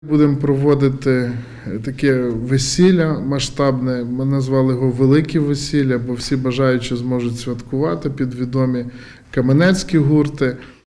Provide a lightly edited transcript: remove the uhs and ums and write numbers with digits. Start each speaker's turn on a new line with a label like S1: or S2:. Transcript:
S1: Будемо проводити таке весілля масштабне, ми назвали його «Велике весілля», бо всі бажаючі зможуть святкувати під відомі кам'янецькі гурти.